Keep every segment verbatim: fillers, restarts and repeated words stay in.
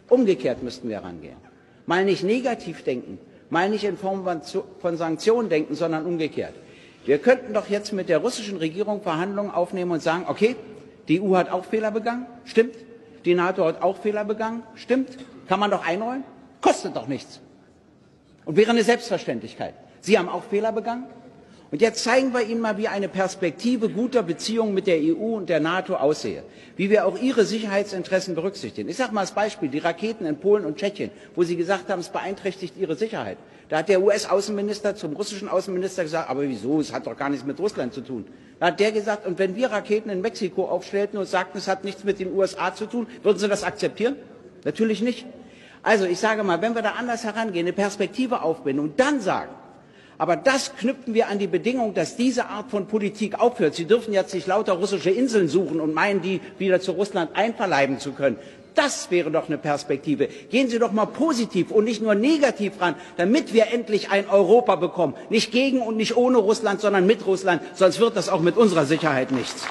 Umgekehrt müssten wir herangehen. Mal nicht negativ denken, mal nicht in Form von Sanktionen denken, sondern umgekehrt. Wir könnten doch jetzt mit der russischen Regierung Verhandlungen aufnehmen und sagen, okay, die E U hat auch Fehler begangen, stimmt. Die NATO hat auch Fehler begangen, stimmt. Kann man doch einräumen, kostet doch nichts. Und wäre eine Selbstverständlichkeit. Sie haben auch Fehler begangen. Und jetzt zeigen wir Ihnen mal, wie eine Perspektive guter Beziehungen mit der E U und der NATO aussehe, wie wir auch Ihre Sicherheitsinteressen berücksichtigen. Ich sage mal als Beispiel die Raketen in Polen und Tschechien, wo Sie gesagt haben, es beeinträchtigt Ihre Sicherheit. Da hat der U S-Außenminister zum russischen Außenminister gesagt, aber wieso, es hat doch gar nichts mit Russland zu tun. Da hat der gesagt, und wenn wir Raketen in Mexiko aufstellten und sagten, es hat nichts mit den U S A zu tun, würden Sie das akzeptieren? Natürlich nicht. Also ich sage mal, wenn wir da anders herangehen, eine Perspektive aufbinden und dann sagen, aber das knüpfen wir an die Bedingung, dass diese Art von Politik aufhört. Sie dürfen jetzt nicht lauter russische Inseln suchen und meinen, die wieder zu Russland einverleiben zu können. Das wäre doch eine Perspektive. Gehen Sie doch mal positiv und nicht nur negativ ran, damit wir endlich ein Europa bekommen. Nicht gegen und nicht ohne Russland, sondern mit Russland. Sonst wird das auch mit unserer Sicherheit nichts.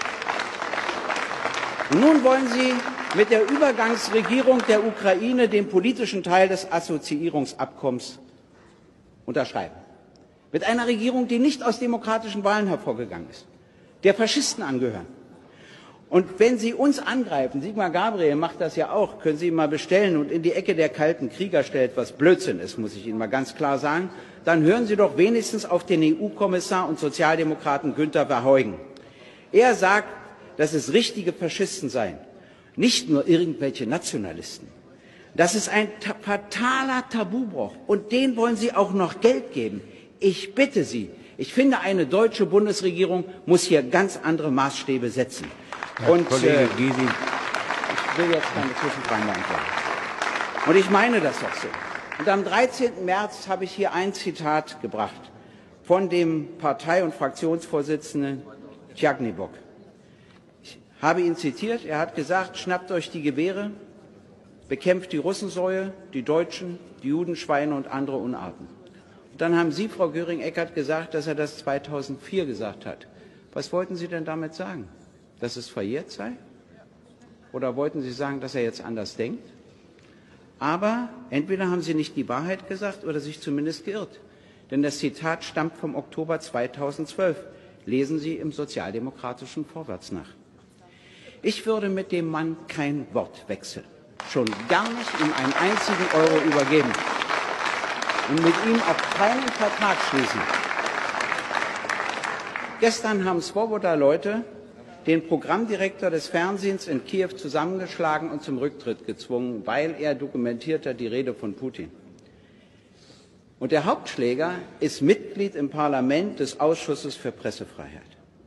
Und nun wollen Sie mit der Übergangsregierung der Ukraine den politischen Teil des Assoziierungsabkommens unterschreiben. Mit einer Regierung, die nicht aus demokratischen Wahlen hervorgegangen ist, der Faschisten angehören. Und wenn Sie uns angreifen, Sigmar Gabriel macht das ja auch, können Sie ihn mal bestellen und in die Ecke der kalten Krieger stellt, was Blödsinn ist, muss ich Ihnen mal ganz klar sagen, dann hören Sie doch wenigstens auf den E U-Kommissar und Sozialdemokraten Günther Verheugen. Er sagt, dass es richtige Faschisten seien, nicht nur irgendwelche Nationalisten. Das ist ein ta- fataler Tabubruch und den wollen Sie auch noch Geld geben. Ich bitte Sie, ich finde, eine deutsche Bundesregierung muss hier ganz andere Maßstäbe setzen. Herr Und Kollege äh, Gysi. ich will jetzt keine Zwischenfragen beantworten. Und ich meine das auch so. Und am dreizehnten März habe ich hier ein Zitat gebracht von dem Partei- und Fraktionsvorsitzenden Tjagnibok. Ich habe ihn zitiert, er hat gesagt, schnappt euch die Gewehre, bekämpft die Russensäue, die Deutschen, die Judenschweine und andere Unarten. Und dann haben Sie, Frau Göring-Eckardt, gesagt, dass er das zweitausendvier gesagt hat. Was wollten Sie denn damit sagen? Dass es verjährt sei? Oder wollten Sie sagen, dass er jetzt anders denkt? Aber entweder haben Sie nicht die Wahrheit gesagt oder sich zumindest geirrt. Denn das Zitat stammt vom Oktober zweitausendzwölf. Lesen Sie im sozialdemokratischen Vorwärts nach. Ich würde mit dem Mann kein Wort wechseln. Schon gar nicht ihm einen einzigen Euro übergeben. Und mit ihm auch keinen Vertrag schließen. Gestern haben Swoboda-Leute den Programmdirektor des Fernsehens in Kiew zusammengeschlagen und zum Rücktritt gezwungen, weil er dokumentiert hat die Rede von Putin. Und der Hauptschläger ist Mitglied im Parlament des Ausschusses für Pressefreiheit.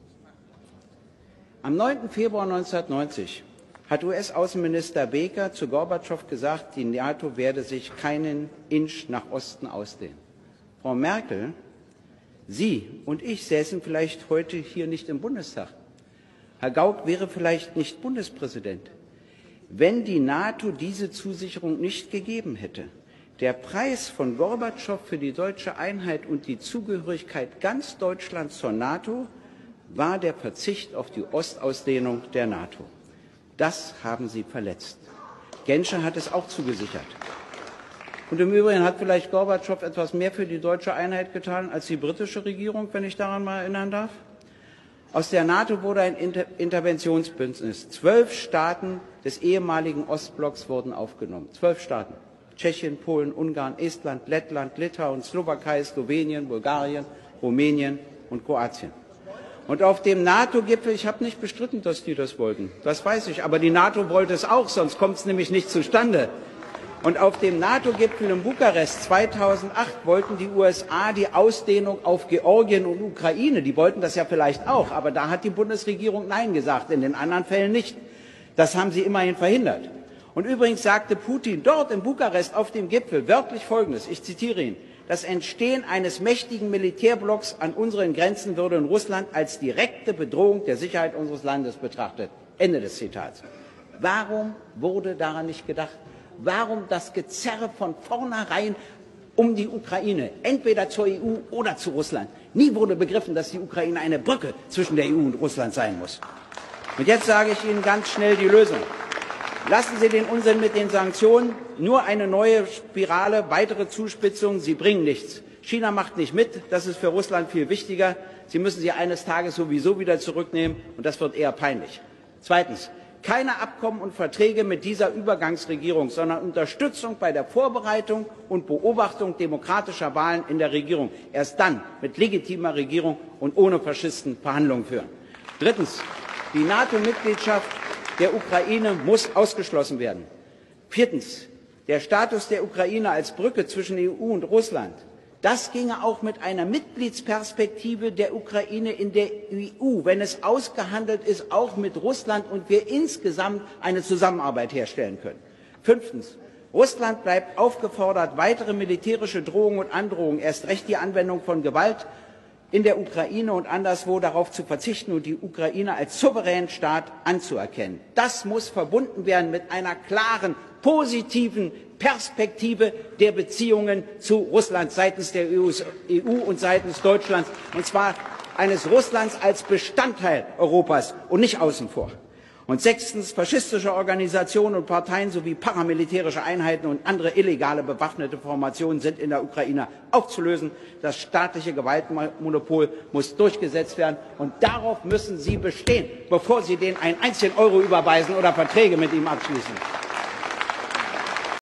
Am neunten Februar neunzehnhundertneunzig hat U S-Außenminister Baker zu Gorbatschow gesagt, die NATO werde sich keinen Inch nach Osten ausdehnen. Frau Merkel, Sie und ich säßen vielleicht heute hier nicht im Bundestag. Herr Gauck wäre vielleicht nicht Bundespräsident, wenn die NATO diese Zusicherung nicht gegeben hätte. Der Preis von Gorbatschow für die deutsche Einheit und die Zugehörigkeit ganz Deutschlands zur NATO war der Verzicht auf die Ostausdehnung der NATO. Das haben Sie verletzt. Genscher hat es auch zugesichert. Und im Übrigen hat vielleicht Gorbatschow etwas mehr für die deutsche Einheit getan als die britische Regierung, wenn ich daran mal erinnern darf. Aus der NATO wurde ein Inter Interventionsbündnis. Zwölf Staaten des ehemaligen Ostblocks wurden aufgenommen. Zwölf Staaten. Tschechien, Polen, Ungarn, Estland, Lettland, Litauen, Slowakei, Slowenien, Bulgarien, Rumänien und Kroatien. Und auf dem NATO-Gipfel, ich habe nicht bestritten, dass die das wollten, das weiß ich, aber die NATO wollte es auch, sonst kommt es nämlich nicht zustande. Und auf dem NATO-Gipfel in Bukarest zweitausendacht wollten die U S A die Ausdehnung auf Georgien und Ukraine. Die wollten das ja vielleicht auch, aber da hat die Bundesregierung Nein gesagt, in den anderen Fällen nicht. Das haben sie immerhin verhindert. Und übrigens sagte Putin dort in Bukarest auf dem Gipfel wörtlich Folgendes, ich zitiere ihn, das Entstehen eines mächtigen Militärblocks an unseren Grenzen würde in Russland als direkte Bedrohung der Sicherheit unseres Landes betrachtet. Ende des Zitats. Warum wurde daran nicht gedacht? Warum das Gezerre von vornherein um die Ukraine, entweder zur E U oder zu Russland? Nie wurde begriffen, dass die Ukraine eine Brücke zwischen der E U und Russland sein muss. Und jetzt sage ich Ihnen ganz schnell die Lösung. Lassen Sie den Unsinn mit den Sanktionen, nur eine neue Spirale, weitere Zuspitzungen, sie bringen nichts. China macht nicht mit, das ist für Russland viel wichtiger. Sie müssen sie eines Tages sowieso wieder zurücknehmen, und das wird eher peinlich. Zweitens, keine Abkommen und Verträge mit dieser Übergangsregierung, sondern Unterstützung bei der Vorbereitung und Beobachtung demokratischer Wahlen in der Regierung. Erst dann mit legitimer Regierung und ohne Faschisten Verhandlungen führen. Drittens, die NATO-Mitgliedschaft der Ukraine muss ausgeschlossen werden. Viertens, der Status der Ukraine als Brücke zwischen E U und Russland. Das ginge auch mit einer Mitgliedsperspektive der Ukraine in der E U, wenn es ausgehandelt ist, auch mit Russland, und wir insgesamt eine Zusammenarbeit herstellen können. Fünftens. Russland bleibt aufgefordert, weitere militärische Drohungen und Androhungen, erst recht die Anwendung von Gewalt in der Ukraine und anderswo, darauf zu verzichten und die Ukraine als souveränen Staat anzuerkennen. Das muss verbunden werden mit einer klaren, positiven Perspektive der Beziehungen zu Russland seitens der E U und seitens Deutschlands, und zwar eines Russlands als Bestandteil Europas und nicht außen vor. Und sechstens, faschistische Organisationen und Parteien sowie paramilitärische Einheiten und andere illegale bewaffnete Formationen sind in der Ukraine aufzulösen. Das staatliche Gewaltmonopol muss durchgesetzt werden, und darauf müssen Sie bestehen, bevor Sie denen einen einzigen Euro überweisen oder Verträge mit ihm abschließen.